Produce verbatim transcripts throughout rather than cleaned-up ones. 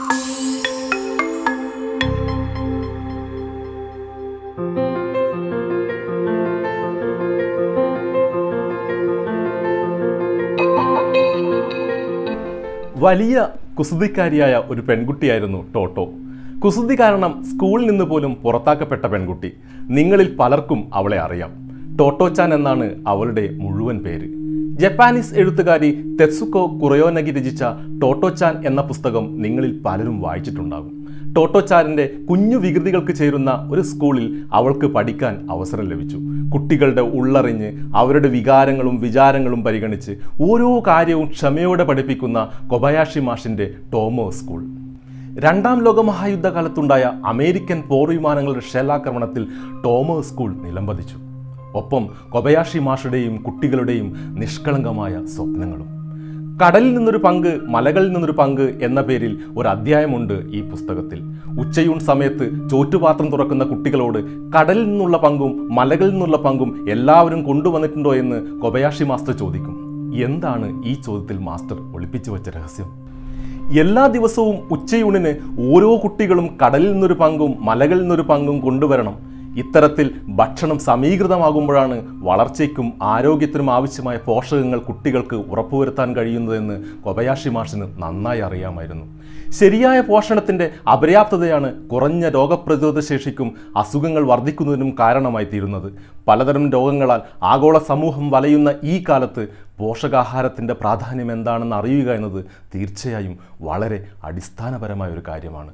വലിയ കുസൃതിക്കാരിയായ ഒരു പെൺകുട്ടിയായിരുന്നു ടോട്ടോ. കുസൃതി കാരണം സ്കൂളിൽ നിന്ന് പോലും പുറത്താക്കപ്പെട്ട പെൺകുട്ടി. നിങ്ങളിൽ പലർക്കും അവളെ അറിയാം. ടോട്ടോ ചാൻ എന്നാണ് അവളുടെ മുഴുവൻ പേര്. ജപ്പാനീസ് എഴുത്തുകാരി തെത്സുക്കോ കുറയോനഗി രചിച്ച ടോട്ടോ ചാൻ എന്ന പുസ്തകം നിങ്ങളിൽ പലരും വായിച്ചിട്ടുണ്ടാകും. ടോട്ടോ ചാനിൻ്റെ കുഞ്ഞു വികൃതികൾക്ക് ചേരുന്ന ഒരു സ്കൂളിൽ അവൾക്ക് പഠിക്കാൻ അവസരം ലഭിച്ചു. കുട്ടികളുടെ ഉള്ളറിഞ്ഞ് അവരുടെ വികാരങ്ങളും വിചാരങ്ങളും പരിഗണിച്ച് ഓരോ കാര്യവും ക്ഷമയോടെ പഠിപ്പിക്കുന്ന കൊബയാഷി മാഷിൻ്റെ ടോമോ സ്കൂൾ. രണ്ടാം ലോകമഹായുദ്ധകാലത്തുണ്ടായ അമേരിക്കൻ പോർ വിമാനങ്ങളുടെ ഷെല്ലാക്രമണത്തിൽ ടോമോ സ്കൂൾ നിലംപതിച്ചു. ഒപ്പം കൊബയാഷി മാഷുടെയും കുട്ടികളുടെയും നിഷ്കളങ്കമായ സ്വപ്നങ്ങളും. കടലിൽ നിന്നൊരു പങ്ക്, മലകളിൽ നിന്നൊരു പങ്ക് എന്ന പേരിൽ ഒരു അധ്യായമുണ്ട് ഈ പുസ്തകത്തിൽ. ഉച്ചയൂൺ സമയത്ത് ചോറ്റുപാത്രം തുറക്കുന്ന കുട്ടികളോട് കടലിൽ നിന്നുള്ള പങ്കും മലകളിൽ നിന്നുള്ള പങ്കും എല്ലാവരും കൊണ്ടുവന്നിട്ടുണ്ടോ എന്ന് കൊബയാഷി മാസ്റ്റർ ചോദിക്കും. എന്താണ് ഈ ചോദ്യത്തിൽ മാസ്റ്റർ ഒളിപ്പിച്ചു വെച്ച രഹസ്യം? എല്ലാ ദിവസവും ഉച്ചയൂണിന് ഓരോ കുട്ടികളും കടലിൽ നിന്നൊരു പങ്കും മലകളിൽ നിന്നൊരു പങ്കും കൊണ്ടുവരണം. ഇത്തരത്തിൽ ഭക്ഷണം സമീകൃതമാകുമ്പോഴാണ് വളർച്ചയ്ക്കും ആരോഗ്യത്തിനും ആവശ്യമായ പോഷകങ്ങൾ കുട്ടികൾക്ക് ഉറപ്പുവരുത്താൻ കഴിയുന്നതെന്ന് കൊബയാഷി മാഷിന് നന്നായി അറിയാമായിരുന്നു. ശരിയായ പോഷണത്തിൻ്റെ അപര്യാപ്തതയാണ് കുറഞ്ഞ രോഗപ്രതിരോധ ശേഷിക്കും അസുഖങ്ങൾ വർദ്ധിക്കുന്നതിനും കാരണമായി തീരുന്നത്. പലതരം രോഗങ്ങളാൽ ആഗോള സമൂഹം വലയുന്ന ഈ കാലത്ത് പോഷകാഹാരത്തിൻ്റെ പ്രാധാന്യം എന്താണെന്ന് അറിയുക എന്നത് തീർച്ചയായും വളരെ അടിസ്ഥാനപരമായ ഒരു കാര്യമാണ്.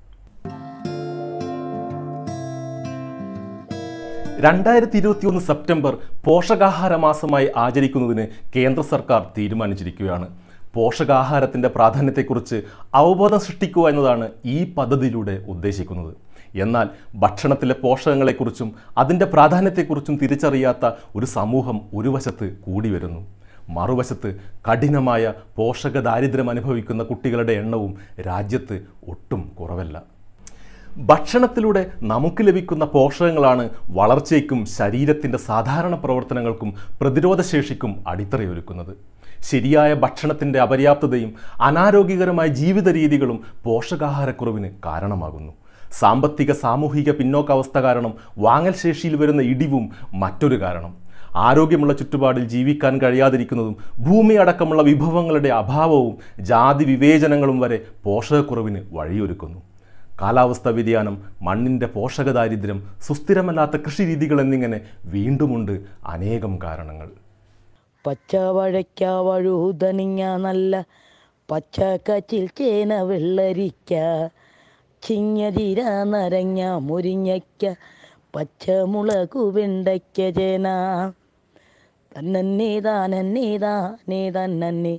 രണ്ടായിരത്തി ഇരുപത്തി ഒന്ന് സെപ്റ്റംബർ പോഷകാഹാര മാസമായി ആചരിക്കുന്നതിന് കേന്ദ്ര സർക്കാർ തീരുമാനിച്ചിരിക്കുകയാണ്. പോഷകാഹാരത്തിൻ്റെ പ്രാധാന്യത്തെക്കുറിച്ച് അവബോധം സൃഷ്ടിക്കുക എന്നതാണ് ഈ പദ്ധതിയിലൂടെ ഉദ്ദേശിക്കുന്നത്. എന്നാൽ ഭക്ഷണത്തിലെ പോഷകങ്ങളെക്കുറിച്ചും അതിൻ്റെ പ്രാധാന്യത്തെക്കുറിച്ചും തിരിച്ചറിയാത്ത ഒരു സമൂഹം ഒരു വശത്ത് കൂടി വരുന്നു. മറുവശത്ത് കഠിനമായ പോഷക ദാരിദ്ര്യം അനുഭവിക്കുന്ന കുട്ടികളുടെ എണ്ണവും രാജ്യത്ത് ഒട്ടും കുറവല്ല. ഭക്ഷണത്തിലൂടെ നമുക്ക് ലഭിക്കുന്ന പോഷകങ്ങളാണ് വളർച്ചയ്ക്കും ശരീരത്തിൻ്റെ സാധാരണ പ്രവർത്തനങ്ങൾക്കും പ്രതിരോധശേഷിക്കും അടിത്തറയൊരുക്കുന്നത്. ശരിയായ ഭക്ഷണത്തിൻ്റെ അപര്യാപ്തതയും അനാരോഗ്യകരമായ ജീവിത രീതികളും പോഷകാഹാരക്കുറവിന് കാരണമാകുന്നു. സാമ്പത്തിക സാമൂഹിക പിന്നോക്കാവസ്ഥ കാരണം വാങ്ങൽ ശേഷിയിൽ വരുന്ന ഇടിവും മറ്റൊരു കാരണം. ആരോഗ്യമുള്ള ചുറ്റുപാടിൽ ജീവിക്കാൻ കഴിയാതിരിക്കുന്നതും ഭൂമി അടക്കമുള്ള വിഭവങ്ങളുടെ അഭാവവും ജാതി വിവേചനങ്ങളും വരെ പോഷകക്കുറവിന് വഴിയൊരുക്കുന്നു. കാലാവസ്ഥാ വ്യതിയാനം, മണ്ണിൻ്റെ പോഷകദാരിദ്ര്യം, സുസ്ഥിരമല്ലാത്ത കൃഷിരീതികൾ എന്നിങ്ങനെ വീണ്ടുമുണ്ട് അനേകം കാരണങ്ങൾ. പച്ചവഴയ്ക്ക വഴുതണിങ്ങ നല്ല പച്ചക്കച്ചിൽ ചേന വെള്ളരിക്ക ചിങ്ങതിര നരങ്ങ മുരിങ്ങയ്ക്ക പച്ചമുളകു വെണ്ടയ്ക്ക ചേന തന്നേ താനേ താനേ തന്നേ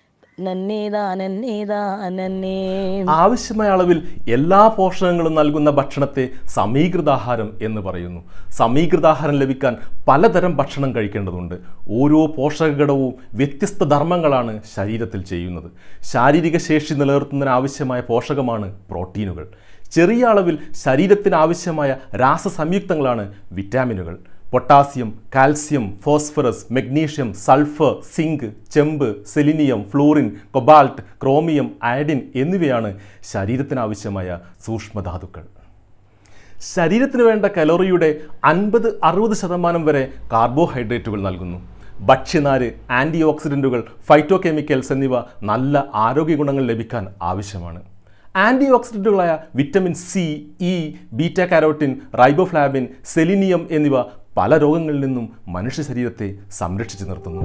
ആവശ്യമായ അളവിൽ എല്ലാ പോഷകങ്ങളും നൽകുന്ന ഭക്ഷണത്തെ സമീകൃതാഹാരം എന്ന് പറയുന്നു. സമീകൃതാഹാരം ലഭിക്കാൻ പലതരം ഭക്ഷണം കഴിക്കേണ്ടതുണ്ട്. ഓരോ പോഷകഘടകവും വ്യത്യസ്ത ധർമ്മങ്ങളാണ് ശരീരത്തിൽ ചെയ്യുന്നത്. ശാരീരിക ശേഷി നിലനിർത്തുന്നതിന് ആവശ്യമായ പോഷകമാണ് പ്രോട്ടീനുകൾ. ചെറിയ അളവിൽ ശരീരത്തിന് ആവശ്യമായ രാസസംയുക്തങ്ങളാണ് വിറ്റാമിനുകൾ. Potassium, calcium, phosphorus, magnesium, sulphur, zinc, ചെമ്പ്, selenium, fluorine, cobalt, chromium, iodine എന്നിവയാണ് ശരീരത്തിനാവശ്യമായ സൂക്ഷ്മധാതുക്കൾ. ശരീരത്തിന് വേണ്ട കലോറിയുടെ അൻപത് അറുപത് ശതമാനം വരെ കാർബോഹൈഡ്രേറ്റുകൾ നൽകുന്നു. ഭക്ഷ്യനാര്, ആൻറ്റി ഓക്സിഡൻറ്റുകൾ, ഫൈറ്റോ കെമിക്കൽസ് എന്നിവ നല്ല ആരോഗ്യ ഗുണങ്ങൾ ലഭിക്കാൻ ആവശ്യമാണ്. ആൻറ്റി ഓക്സിഡൻറ്റുകളായ vitamin C, E, beta carotene, riboflavin, selenium എന്നിവ പല രോഗങ്ങളിൽ നിന്നും മനുഷ്യ ശരീരത്തെ സംരക്ഷിച്ചു നിർത്തുന്നു.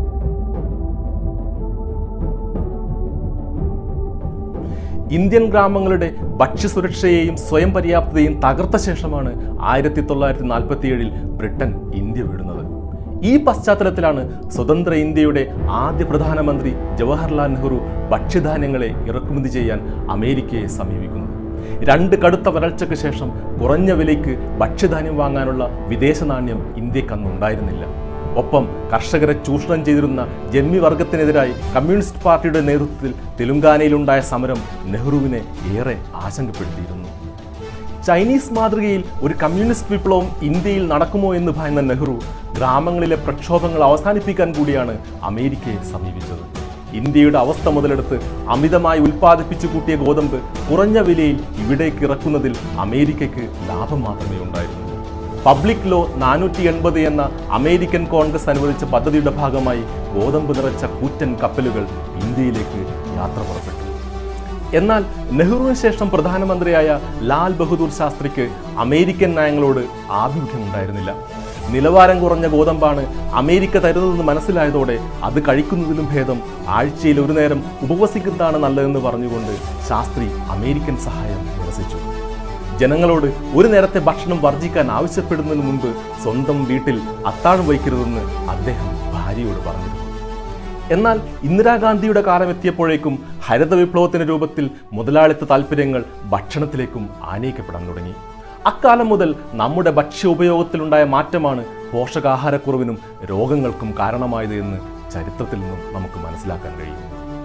ഇന്ത്യൻ ഗ്രാമങ്ങളുടെ ഭക്ഷ്യസുരക്ഷയെയും സ്വയം പര്യാപ്തതയും തകർത്ത ശേഷമാണ് ആയിരത്തി തൊള്ളായിരത്തി നാൽപ്പത്തി ഏഴിൽ ബ്രിട്ടൻ ഇന്ത്യ വിടുന്നത്. ഈ പശ്ചാത്തലത്തിലാണ് സ്വതന്ത്ര ഇന്ത്യയുടെ ആദ്യ പ്രധാനമന്ത്രി ജവഹർലാൽ നെഹ്റു ഭക്ഷ്യധാന്യങ്ങളെ ഇറക്കുമതി ചെയ്യാൻ അമേരിക്കയെ സമീപിക്കുന്നത്. രണ്ട് കടുത്ത വരൾച്ചയ്ക്ക് ശേഷം കുറഞ്ഞ വിലയ്ക്ക് ഭക്ഷ്യധാന്യം വാങ്ങാനുള്ള വിദേശ നാണ്യം ഇന്ത്യക്ക് അന്നുണ്ടായിരുന്നില്ല. ഒപ്പം കർഷകരെ ചൂഷണം ചെയ്തിരുന്ന ജന്മിവർഗത്തിനെതിരായി കമ്മ്യൂണിസ്റ്റ് പാർട്ടിയുടെ നേതൃത്വത്തിൽ തെലുങ്കാനയിലുണ്ടായ സമരം നെഹ്റുവിനെ ഏറെ ആശങ്കപ്പെടുത്തിയിരുന്നു. ചൈനീസ് മാതൃകയിൽ ഒരു കമ്മ്യൂണിസ്റ്റ് വിപ്ലവം ഇന്ത്യയിൽ നടക്കുമോ എന്ന് ഭയന്ന നെഹ്റു ഗ്രാമങ്ങളിലെ പ്രക്ഷോഭങ്ങൾ അവസാനിപ്പിക്കാൻ കൂടിയാണ് അമേരിക്കയെ സമീപിച്ചത്. ഇന്ത്യയുടെ അവസ്ഥ മുതലെടുത്ത് അമിതമായി ഉൽപ്പാദിപ്പിച്ചു കൂട്ടിയ ഗോതമ്പ് കുറഞ്ഞ വിലയിൽ ഇവിടേക്ക് ഇറക്കുന്നതിൽ അമേരിക്കയ്ക്ക് ലാഭം മാത്രമേ ഉണ്ടായിരുന്നുള്ളൂ. പബ്ലിക് ലോ നാനൂറ്റി എൺപത് എന്ന അമേരിക്കൻ കോൺഗ്രസ് അനുവദിച്ച പദ്ധതിയുടെ ഭാഗമായി ഗോതമ്പ് നിറച്ച കൂറ്റൻ കപ്പലുകൾ ഇന്ത്യയിലേക്ക് യാത്ര പുറപ്പെട്ടു. എന്നാൽ നെഹ്റുവിന് ശേഷം പ്രധാനമന്ത്രിയായ ലാൽ ബഹദൂർ ശാസ്ത്രിക്ക് അമേരിക്കൻ നയങ്ങളോട് ആഭിമുഖ്യമുണ്ടായിരുന്നില്ല. നിലവാരം കുറഞ്ഞ ഗോതമ്പാണ് അമേരിക്ക തരുന്നതെന്ന് മനസ്സിലായതോടെ അത് കഴിക്കുന്നതിലും ഭേദം ആഴ്ചയിൽ ഒരു നേരം ഉപവസിക്കുന്നതാണ് നല്ലതെന്ന് പറഞ്ഞുകൊണ്ട് ശാസ്ത്രി അമേരിക്കൻ സഹായം നിരസിച്ചു. ജനങ്ങളോട് ഒരു നേരത്തെ ഭക്ഷണം വർജിക്കാൻ ആവശ്യപ്പെടുന്നതിന് മുൻപ് സ്വന്തം വീട്ടിൽ അത്താഴം വയ്ക്കരുതെന്ന് അദ്ദേഹം ഭാര്യയോട് പറഞ്ഞിരുന്നു. എന്നാൽ ഇന്ദിരാഗാന്ധിയുടെ കാലം എത്തിയപ്പോഴേക്കും ഹരിത വിപ്ലവത്തിന്റെ രൂപത്തിൽ മുതലാളിത്ത താല്പര്യങ്ങൾ ഭക്ഷണത്തിലേക്കും ആനയിക്കപ്പെടാൻ തുടങ്ങി. അക്കാലം മുതൽ നമ്മുടെ ഭക്ഷ്യ ഉപയോഗത്തിലുണ്ടായ മാറ്റമാണ് പോഷകാഹാരക്കുറവിനും രോഗങ്ങൾക്കും കാരണമായത് എന്ന് ചരിത്രത്തിൽ നിന്നും നമുക്ക് മനസ്സിലാക്കാൻ കഴിയും.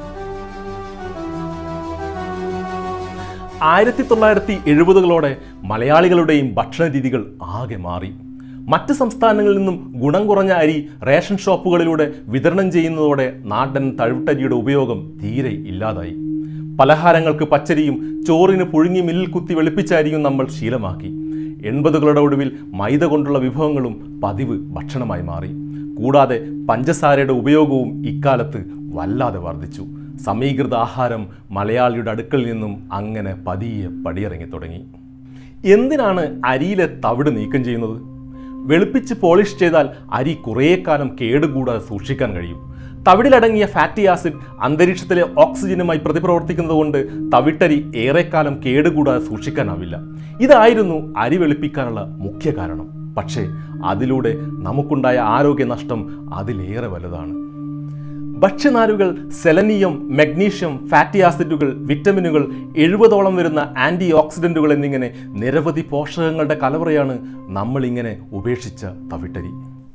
ആയിരത്തി തൊള്ളായിരത്തി എഴുപതുകളോടെ മലയാളികളുടെയും ഭക്ഷണ രീതികൾ ആകെ മാറി. മറ്റ് സംസ്ഥാനങ്ങളിൽ നിന്നും ഗുണം കുറഞ്ഞ അരി റേഷൻ ഷോപ്പുകളിലൂടെ വിതരണം ചെയ്യുന്നതോടെ നാടൻ തവിട്ടരിയുടെ ഉപയോഗം തീരെ ഇല്ലാതായി. പലഹാരങ്ങൾക്ക് പച്ചരിയും ചോറിന് പുഴുങ്ങി മില്ലിൽ കുത്തി വെളുപ്പിച്ച അരിയും നമ്മൾ ശീലമാക്കി. എൺപതുകളുടെ ഒടുവിൽ മൈദ കൊണ്ടുള്ള വിഭവങ്ങളും പതിവ് ഭക്ഷണമായി മാറി. കൂടാതെ പഞ്ചസാരയുടെ ഉപയോഗവും ഇക്കാലത്ത് വല്ലാതെ വർദ്ധിച്ചു. സമീകൃത ആഹാരം മലയാളിയുടെ അടുക്കളിൽ നിന്നും അങ്ങനെ പതിയെ പടിയിറങ്ങി തുടങ്ങി. എന്തിനാണ് അരിയിലെ തവിട് നീക്കം ചെയ്യുന്നത്? വെളുപ്പിച്ച് പോളിഷ് ചെയ്താൽ അരി കുറേ കാലം കേടുകൂടാതെ സൂക്ഷിക്കാൻ കഴിയും. തവിടിലടങ്ങിയ ഫാറ്റി ആസിഡ് അന്തരീക്ഷത്തിലെ ഓക്സിജനുമായി പ്രതിപ്രവർത്തിക്കുന്നതുകൊണ്ട് തവിട്ടരി ഏറെക്കാലം കേടുകൂടാതെ സൂക്ഷിക്കാനാവില്ല. ഇതായിരുന്നു അരി വെളുപ്പിക്കാനുള്ള മുഖ്യ കാരണം. പക്ഷേ അതിലൂടെ നമുക്കുണ്ടായ ആരോഗ്യ നഷ്ടം അതിലേറെ വലുതാണ്. ഭക്ഷ്യനാരുകൾ സെലനിയം, മഗ്നീഷ്യം, ഫാറ്റി ആസിഡുകൾ, വിറ്റമിനുകൾ, എഴുപതോളം വരുന്ന ആൻറ്റി ഓക്സിഡൻറ്റുകൾ എന്നിങ്ങനെ നിരവധി പോഷകങ്ങളുടെ കലവറയാണ് നമ്മളിങ്ങനെ ഉപേക്ഷിച്ച തവിട്ടരി.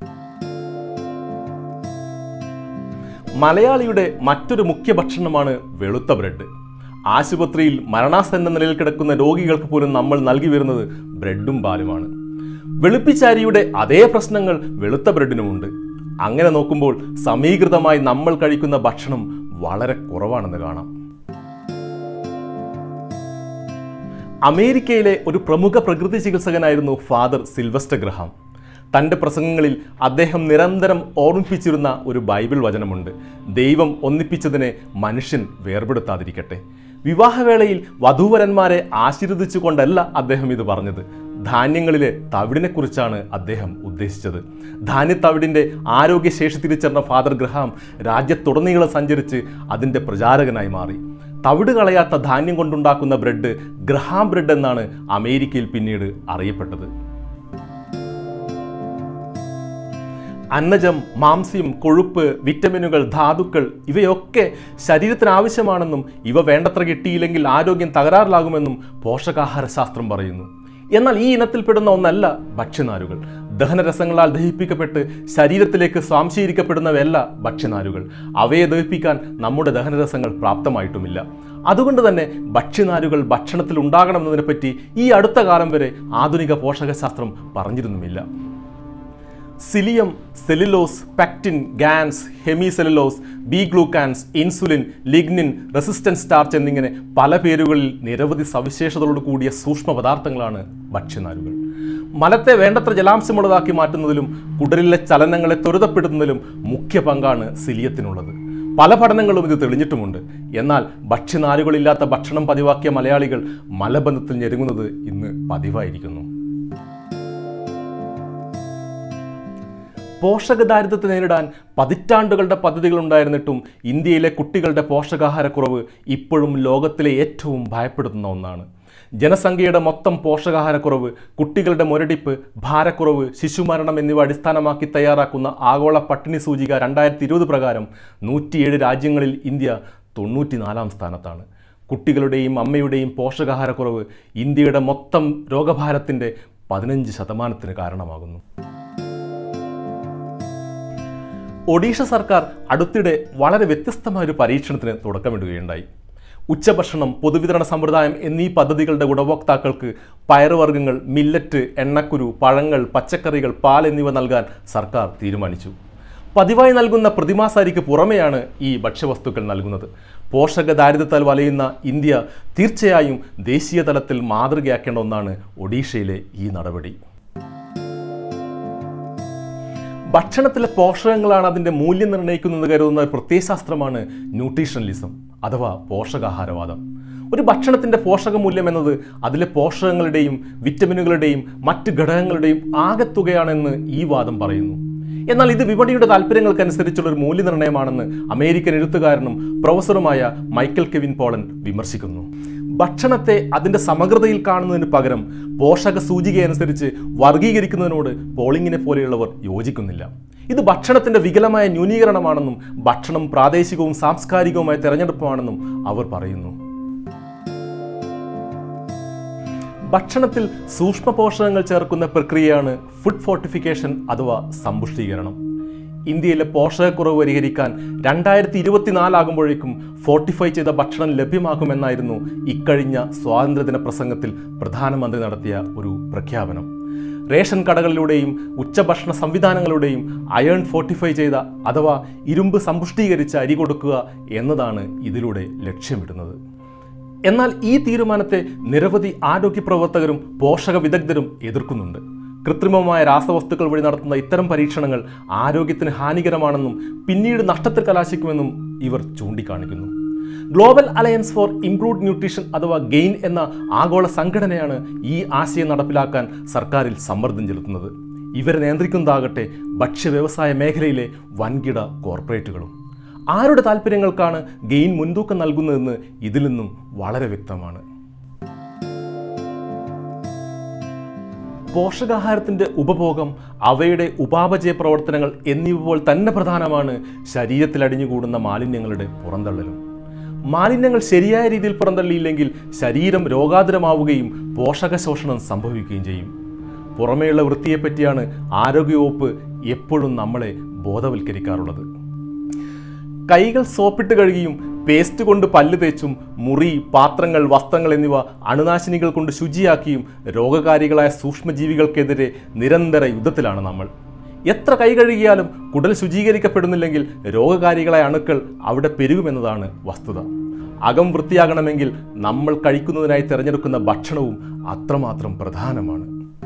മലയാളിയുടെ മറ്റൊരു മുഖ്യ ഭക്ഷണമാണ് വെളുത്ത ബ്രെഡ്. ആശുപത്രിയിൽ മരണാസന്ന നിലയിൽ കിടക്കുന്ന രോഗികൾക്ക് പോലും നമ്മൾ നൽകി വരുന്നത് ബ്രെഡും പാലുമാണ്. വെളുപ്പിച്ചാരിയുടെ അതേ പ്രശ്നങ്ങൾ വെളുത്ത ബ്രെഡിനുമുണ്ട്. അങ്ങനെ നോക്കുമ്പോൾ സമീകൃതമായി നമ്മൾ കഴിക്കുന്ന ഭക്ഷണം വളരെ കുറവാണെന്ന് കാണാം. അമേരിക്കയിലെ ഒരു പ്രമുഖ പ്രകൃതി ചികിത്സകനായിരുന്നു ഫാദർ സിൽവസ്റ്റർ ഗ്രഹാം. തൻ്റെ പ്രസംഗങ്ങളിൽ അദ്ദേഹം നിരന്തരം ഓർമ്മിപ്പിച്ചിരുന്ന ഒരു ബൈബിൾ വചനമുണ്ട്: ദൈവം ഒന്നിപ്പിച്ചതിനെ മനുഷ്യൻ വേർപെടുത്താതിരിക്കട്ടെ. വിവാഹവേളയിൽ വധൂവരന്മാരെ ആശീർവദിച്ചുകൊണ്ടല്ല അദ്ദേഹം ഇത് പറഞ്ഞത്. ധാന്യങ്ങളിലെ തവിടിനെക്കുറിച്ചാണ് അദ്ദേഹം ഉദ്ദേശിച്ചത്. ധാന്യത്തവിടിൻ്റെ ആരോഗ്യശേഷി തിരിച്ചറിഞ്ഞ ഫാദർ ഗ്രഹാം രാജ്യത്തുടനീളം സഞ്ചരിച്ച് അതിൻ്റെ പ്രചാരകനായി മാറി. തവിട് കളയാത്ത ധാന്യം കൊണ്ടുണ്ടാക്കുന്ന ബ്രെഡ് ഗ്രഹാം ബ്രെഡ് എന്നാണ് അമേരിക്കയിൽ പിന്നീട് അറിയപ്പെട്ടത്. അന്നജം, മാംസ്യം, കൊഴുപ്പ്, വിറ്റമിനുകൾ, ധാതുക്കൾ ഇവയൊക്കെ ശരീരത്തിന് ആവശ്യമാണെന്നും ഇവ വേണ്ടത്ര കിട്ടിയില്ലെങ്കിൽ ആരോഗ്യം തകരാറിലാകുമെന്നും പോഷകാഹാര ശാസ്ത്രം പറയുന്നു. എന്നാൽ ഈ ഇനത്തിൽപ്പെടുന്ന ഒന്നല്ല ഭക്ഷ്യനാരുകൾ. ദഹനരസങ്ങളാൽ ദഹിപ്പിക്കപ്പെട്ട് ശരീരത്തിലേക്ക് സ്വാംശീകരിക്കപ്പെടുന്നവയല്ല ഭക്ഷ്യനാരുകൾ. അവയെ ദഹിപ്പിക്കാൻ നമ്മുടെ ദഹനരസങ്ങൾ പ്രാപ്തമായിട്ടുമില്ല. അതുകൊണ്ട് തന്നെ ഭക്ഷ്യനാരുകൾ ഭക്ഷണത്തിൽ ഉണ്ടാകണമെന്നതിനെപ്പറ്റി ഈ അടുത്ത കാലം വരെ ആധുനിക പോഷകശാസ്ത്രം പറഞ്ഞിരുന്നുമില്ല. Psyllium, cellulose, pectin, gums, hemicellulose, B glucans, insulin, lignin, resistance starch എന്നിങ്ങനെ പല പേരുകളിൽ നിരവധി സവിശേഷതകളോട് കൂടിയ സൂക്ഷ്മ പദാർത്ഥങ്ങളാണ് ഭക്ഷ്യനാരുകൾ. മലത്തെ വേണ്ടത്ര ജലാംശമുള്ളതാക്കി മാറ്റുന്നതിലും കുടലിലെ ചലനങ്ങളെ ത്വരിതപ്പെടുത്തുന്നതിലും മുഖ്യ പങ്കാണ് സിലിയത്തിനുള്ളത്. പല പഠനങ്ങളും ഇത് തെളിഞ്ഞിട്ടുമുണ്ട്. എന്നാൽ ഭക്ഷ്യനാരുകളില്ലാത്ത ഭക്ഷണം പതിവാക്കിയ മലയാളികൾ മലബന്ധത്തിൽ ഞെരുങ്ങുന്നത് ഇന്ന് പതിവായിരിക്കുന്നു. പോഷകദാരിദ്ര്യത്തെ നേരിടാൻ പതിറ്റാണ്ടുകളുടെ പദ്ധതികൾ ഉണ്ടായിരുന്നിട്ടും ഇന്ത്യയിലെ കുട്ടികളുടെ പോഷകാഹാരക്കുറവ് ഇപ്പോഴും ലോകത്തിലെ ഏറ്റവും ഭയപ്പെടുത്തുന്ന ഒന്നാണ്. ജനസംഖ്യയുടെ മൊത്തം പോഷകാഹാരക്കുറവ്, കുട്ടികളുടെ മുരടിപ്പ്, ഭാരക്കുറവ്, ശിശുമരണം എന്നിവ അടിസ്ഥാനമാക്കി തയ്യാറാക്കുന്ന ആഗോള പട്ടിണി സൂചിക രണ്ടായിരത്തി ഇരുപത് പ്രകാരം നൂറ്റിയേഴ് രാജ്യങ്ങളിൽ ഇന്ത്യ തൊണ്ണൂറ്റിനാലാം സ്ഥാനത്താണ്. കുട്ടികളുടെയും അമ്മയുടെയും പോഷകാഹാരക്കുറവ് ഇന്ത്യയുടെ മൊത്തം രോഗഭാരത്തിൻ്റെ പതിനഞ്ച് ശതമാനത്തിന് കാരണമാകുന്നു. ഒഡീഷ സർക്കാർ അടുത്തിടെ വളരെ വ്യത്യസ്തമായൊരു പരീക്ഷണത്തിന് തുടക്കമിടുകയുണ്ടായി. ഉച്ചഭക്ഷണം, പൊതുവിതരണ സമ്പ്രദായം എന്നീ പദ്ധതികളുടെ ഗുണഭോക്താക്കൾക്ക് പയറുവർഗ്ഗങ്ങൾ, മില്ലറ്റ്, എണ്ണക്കുരു, പഴങ്ങൾ, പച്ചക്കറികൾ, പാൽ എന്നിവ നൽകാൻ സർക്കാർ തീരുമാനിച്ചു. പതിവായി നൽകുന്ന പ്രതിമാസ അരിക്ക് പുറമെയാണ് ഈ ഭക്ഷ്യവസ്തുക്കൾ നൽകുന്നത്. പോഷക ദാരിദ്ര്യത്താൽ വലയുന്ന ഇന്ത്യ തീർച്ചയായും ദേശീയ തലത്തിൽ മാതൃകയാക്കേണ്ട ഒന്നാണ് ഒഡീഷയിലെ ഈ നടപടി. ഭക്ഷണത്തിലെ പോഷകങ്ങളാണ് അതിൻ്റെ മൂല്യം നിർണ്ണയിക്കുന്നത് കരുതുന്ന പ്രത്യയശാസ്ത്രമാണ് ന്യൂട്രീഷണലിസം അഥവാ പോഷകാഹാരവാദം. ഒരു ഭക്ഷണത്തിൻ്റെ പോഷകമൂല്യം എന്നത് അതിലെ പോഷകങ്ങളുടെയും വിറ്റമിനുകളുടെയും മറ്റ് ഘടകങ്ങളുടെയും ആകെത്തുകയാണെന്ന് ഈ വാദം പറയുന്നു. എന്നാൽ ഇത് വിപണിയുടെ താല്പര്യങ്ങൾക്കനുസരിച്ചുള്ള ഒരു മൂല്യനിർണ്ണയമാണെന്ന് അമേരിക്കൻ എഴുത്തുകാരനും പ്രൊഫസറുമായ മൈക്കൽ കെവിൻ പോളൻ വിമർശിക്കുന്നു. ഭക്ഷണത്തെ അതിൻ്റെ സമഗ്രതയിൽ കാണുന്നതിന് പകരം പോഷക സൂചികയനുസരിച്ച് വർഗീകരിക്കുന്നതിനോട് പോളിങ്ങിനെ പോലെയുള്ളവർ യോജിക്കുന്നില്ല. ഇത് ഭക്ഷണത്തിൻ്റെ വികലമായ ന്യൂനീകരണമാണെന്നും ഭക്ഷണം പ്രാദേശികവും സാംസ്കാരികവുമായ തിരഞ്ഞെടുപ്പാണെന്നും അവർ പറയുന്നു. ഭക്ഷണത്തിൽ സൂക്ഷ്മ പോഷകങ്ങൾ ചേർക്കുന്ന പ്രക്രിയയാണ് ഫുഡ് ഫോർട്ടിഫിക്കേഷൻ അഥവാ സമ്പുഷ്ടീകരണം. ഇന്ത്യയിലെ പോഷകക്കുറവ് പരിഹരിക്കാൻ രണ്ടായിരത്തി ഇരുപത്തിനാലാകുമ്പോഴേക്കും ഫോർട്ടിഫൈ ചെയ്ത ഭക്ഷണം ലഭ്യമാക്കുമെന്നായിരുന്നു ഇക്കഴിഞ്ഞ സ്വാതന്ത്ര്യദിന പ്രസംഗത്തിൽ പ്രധാനമന്ത്രി നടത്തിയ ഒരു പ്രഖ്യാപനം. റേഷൻ കടകളിലൂടെയും ഉച്ചഭക്ഷണ സംവിധാനങ്ങളുടെയും അയൺ ഫോർട്ടിഫൈ ചെയ്ത അഥവാ ഇരുമ്പ് സമ്പുഷ്ടീകരിച്ച അരി കൊടുക്കുക എന്നതാണ് ഇതിലൂടെ ലക്ഷ്യമിടുന്നത്. എന്നാൽ ഈ തീരുമാനത്തെ നിരവധി ആരോഗ്യ പ്രവർത്തകരും പോഷക വിദഗ്ധരും എതിർക്കുന്നുണ്ട്. കൃത്രിമമായ രാസവസ്തുക്കൾ വഴി നടത്തുന്ന ഇത്തരം പരീക്ഷണങ്ങൾ ആരോഗ്യത്തിന് ഹാനികരമാണെന്നും പിന്നീട് നഷ്ടത്തിൽ കലാശിക്കുമെന്നും ഇവർ ചൂണ്ടിക്കാണിക്കുന്നു. Global alliance for improved nutrition അഥവാ ഗെയിൻ എന്ന ആഗോള സംഘടനയാണ് ഈ ആശയം നടപ്പിലാക്കാൻ സർക്കാരിൽ സമ്മർദ്ദം ചെലുത്തുന്നത്. ഇവരെ നിയന്ത്രിക്കുന്നതാകട്ടെ ഭക്ഷ്യ വ്യവസായ മേഖലയിലെ വൻകിട കോർപ്പറേറ്റുകളും. ആരുടെ താല്പര്യങ്ങൾക്കാണ് ഗെയിൻ മുൻതൂക്കം നൽകുന്നതെന്ന് ഇതിൽ നിന്നും വളരെ വ്യക്തമാണ്. പോഷകാഹാരത്തിൻ്റെ ഉപഭോഗം, അവയുടെ ഉപാപചയ പ്രവർത്തനങ്ങൾ എന്നിവ പോലെ തന്നെ പ്രധാനമാണ് ശരീരത്തിൽ അടിഞ്ഞുകൂടുന്ന മാലിന്യങ്ങളുടെ പുറന്തള്ളലും. മാലിന്യങ്ങൾ ശരിയായ രീതിയിൽ പുറന്തള്ളിയില്ലെങ്കിൽ ശരീരം രോഗാതുരമാവുകയും പോഷക ശോഷണം സംഭവിക്കുകയും ചെയ്യും. പുറമേയുള്ള വൃത്തിയെപ്പറ്റിയാണ് ആരോഗ്യവകുപ്പ് എപ്പോഴും നമ്മളെ ബോധവൽക്കരിക്കാറുള്ളത്. കൈകൾ സോപ്പിട്ട് കഴുകിയും പേസ്റ്റ് കൊണ്ട് പല്ല് തേച്ചും മുറി, പാത്രങ്ങൾ, വസ്ത്രങ്ങൾ എന്നിവ അണുനാശിനികൾ കൊണ്ട് ശുചിയാക്കിയും രോഗകാരികളായ സൂക്ഷ്മജീവികൾക്കെതിരെ നിരന്തര യുദ്ധത്തിലാണ് നമ്മൾ. എത്ര കൈ കഴുകിയാലും കുടൽ ശുചീകരിക്കപ്പെടുന്നില്ലെങ്കിൽ രോഗകാരികളായ അണുക്കൾ അവിടെ പെരുകുമെന്നതാണ് വസ്തുത. അകം വൃത്തിയാകണമെങ്കിൽ നമ്മൾ കഴിക്കുന്നതിനായി തിരഞ്ഞെടുക്കുന്ന ഭക്ഷണവും അത്രമാത്രം പ്രധാനമാണ്.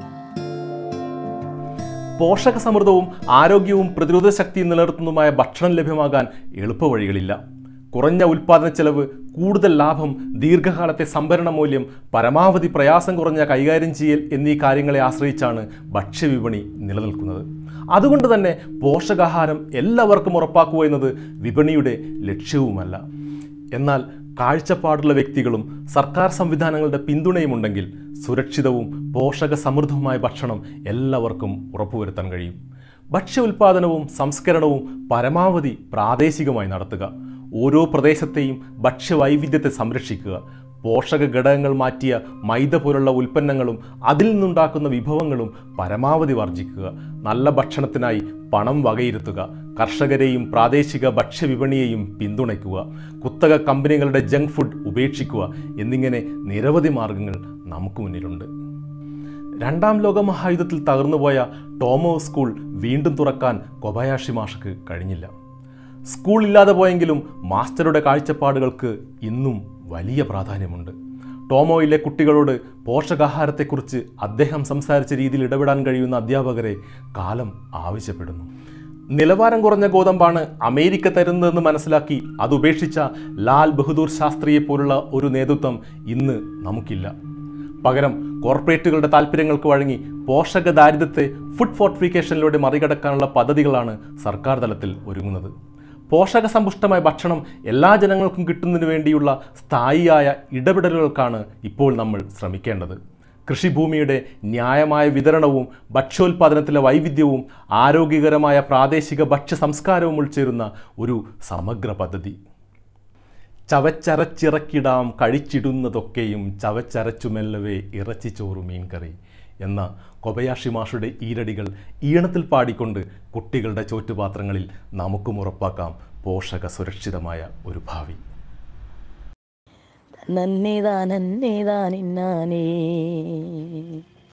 പോഷക സമൃദ്ധവും ആരോഗ്യവും പ്രതിരോധ ശക്തിയും നിലനിർത്തുന്നതുമായ ഭക്ഷണം ലഭ്യമാകാൻ എളുപ്പവഴികളില്ല. കുറഞ്ഞ ഉൽപ്പാദന ചെലവ്, കൂടുതൽ ലാഭം, ദീർഘകാലത്തെ സംഭരണ മൂല്യം, പരമാവധി പ്രയാസം കുറഞ്ഞ കൈകാര്യം ചെയ്യൽ എന്നീ കാര്യങ്ങളെ ആശ്രയിച്ചാണ് ഭക്ഷ്യവിപണി നിലനിൽക്കുന്നത്. അതുകൊണ്ട് തന്നെ പോഷകാഹാരം എല്ലാവർക്കും ഉറപ്പാക്കുക എന്നത് വിപണിയുടെ ലക്ഷ്യവുമല്ല. എന്നാൽ കാഴ്ചപ്പാടുള്ള വ്യക്തികളും സർക്കാർ സംവിധാനങ്ങളുടെ പിന്തുണയുമുണ്ടെങ്കിൽ സുരക്ഷിതവും പോഷക സമൃദ്ധവുമായ ഭക്ഷണം എല്ലാവർക്കും ഉറപ്പുവരുത്താൻ കഴിയും. ഭക്ഷ്യ ഉൽപ്പാദനവും സംസ്കരണവും പരമാവധി പ്രാദേശികമായി നടത്തുക, ഓരോ പ്രദേശത്തെയും ഭക്ഷ്യവൈവിധ്യത്തെ സംരക്ഷിക്കുക, പോഷക ഘടകങ്ങൾ മാറ്റിയ മൈദ പോലുള്ള ഉൽപ്പന്നങ്ങളും അതിൽ നിന്നുണ്ടാക്കുന്ന വിഭവങ്ങളും പരമാവധി വർജിക്കുക, നല്ല ഭക്ഷണത്തിനായി പണം വകയിരുത്തുക, കർഷകരെയും പ്രാദേശിക ഭക്ഷ്യവിപണിയെയും പിന്തുണയ്ക്കുക, കുത്തക കമ്പനികളുടെ ജങ്ക് ഫുഡ് ഉപേക്ഷിക്കുക എന്നിങ്ങനെ നിരവധി മാർഗങ്ങൾ നമുക്ക് മുന്നിലുണ്ട്. രണ്ടാം ലോക മഹായുദ്ധത്തിൽ തകർന്നുപോയ ടോമോ സ്കൂൾ വീണ്ടും തുറക്കാൻ കൊബയാഷി മാഷക്ക് കഴിഞ്ഞില്ല. സ്കൂൾ ഇല്ലാതെ പോയെങ്കിലും മാസ്റ്ററുടെ കാഴ്ചപ്പാടുകൾക്ക് ഇന്നും വലിയ പ്രാധാന്യമുണ്ട്. ടോമോയിലെ കുട്ടികളോട് പോഷകാഹാരത്തെക്കുറിച്ച് അദ്ദേഹം സംസാരിച്ച രീതിയിൽ ഇടപെടാൻ കഴിയുന്ന അധ്യാപകരെ കാലം ആവശ്യപ്പെടുന്നു. നിലവാരം കുറഞ്ഞ ഗോതമ്പാണ് അമേരിക്ക തരുന്നതെന്ന് മനസ്സിലാക്കി അതുപേക്ഷിച്ച ലാൽ ബഹദൂർ ശാസ്ത്രിയെ പോലുള്ള ഒരു നേതൃത്വം ഇന്ന് നമുക്കില്ല. പകരം കോർപ്പറേറ്റുകളുടെ താല്പര്യങ്ങൾക്ക് വഴങ്ങി പോഷക ദാരിദ്ര്യത്തെ ഫുഡ് ഫോർട്ടിഫിക്കേഷനിലൂടെ മറികടക്കാനുള്ള പദ്ധതികളാണ് സർക്കാർ തലത്തിൽ ഒരുങ്ങുന്നത്. പോഷക സമ്പുഷ്ടമായ ഭക്ഷണം എല്ലാ ജനങ്ങൾക്കും കിട്ടുന്നതിന് വേണ്ടിയുള്ള സ്ഥായിയായ ഇടപെടലുകൾക്കാണ് ഇപ്പോൾ നമ്മൾ ശ്രമിക്കേണ്ടത്. കൃഷിഭൂമിയുടെ ന്യായമായ വിതരണവും ഭക്ഷ്യോൽപാദനത്തിലെ വൈവിധ്യവും ആരോഗ്യകരമായ പ്രാദേശിക ഭക്ഷ്യ സംസ്കാരവും ഉൾച്ചേരുന്ന ഒരു സമഗ്ര പദ്ധതി. ചവച്ചരച്ചിറക്കിടാം കഴിച്ചിടുന്നതൊക്കെയും ചവച്ചരച്ചുമെല്ലവേ ഇറച്ചിച്ചോറു മീൻകറി എന്ന കൊബയാഷി മാഷുടെ ഈരടികൾ ഈണത്തിൽ പാടിക്കൊണ്ട് കുട്ടികളുടെ ചോറ്റുപാത്രങ്ങളിൽ നമുക്കും ഉറപ്പാക്കാം പോഷക സുരക്ഷിതമായ ഒരു ഭാവി. നന്നേതാ നന്നേതാ നിന്നാനേ